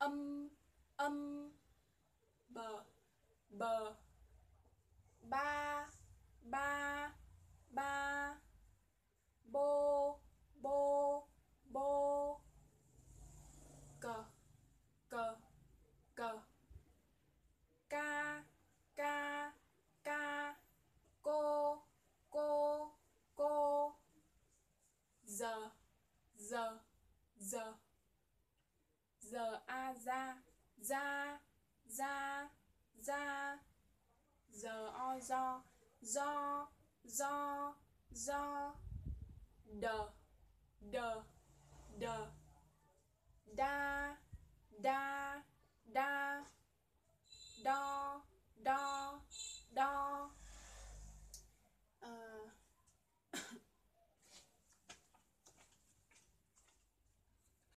âm bờ bờ ba ba ba bô bô bô cờ cờ cờ ca ca ca cô cô cô giờ giờ giờ giờ a ra ra ra ra giờ o do đờ đờ đờ đa đa đa